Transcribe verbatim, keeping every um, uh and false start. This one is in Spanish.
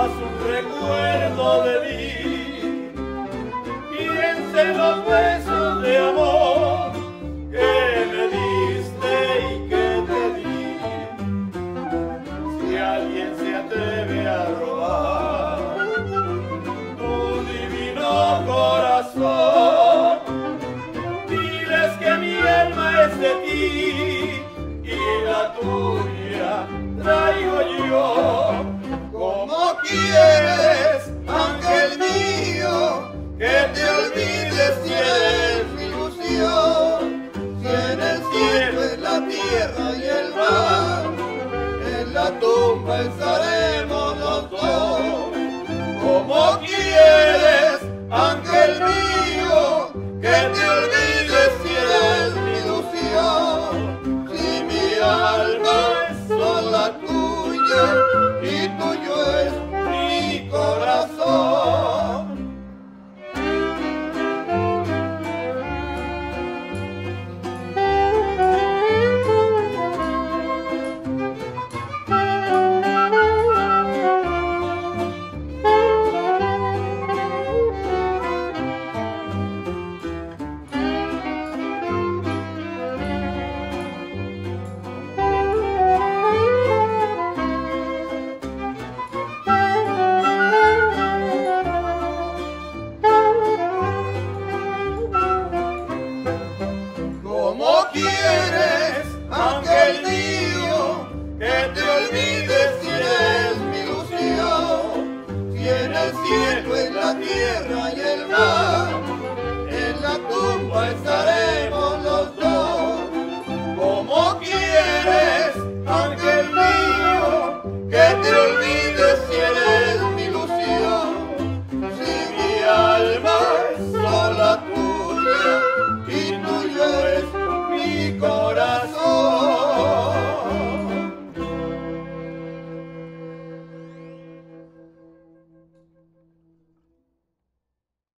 haz un recuerdo de mí. Piensa en los besos de amor que me diste y que te di. Si alguien se atreve a robar tu divino corazón, diles que mi alma es de ti y la tuya traigo yo. ¿Cómo quieres, ángel mío, que te olvides si eres mi ilusión? Si en el cielo, en la tierra y el mar, en la tumba estaremos los dos. ¿Cómo quieres, ángel mío, que te olvides si eres mi ilusión? Si mi alma es sola tuya y tuyo es mi corazón. ¿Cómo quieres, ángel mío, que te olvides si eres mi ilusión? Si en el cielo, en la tierra y el mar, en la tumba estaremos los dos. ¿Cómo quieres, ángel mío, que te olvides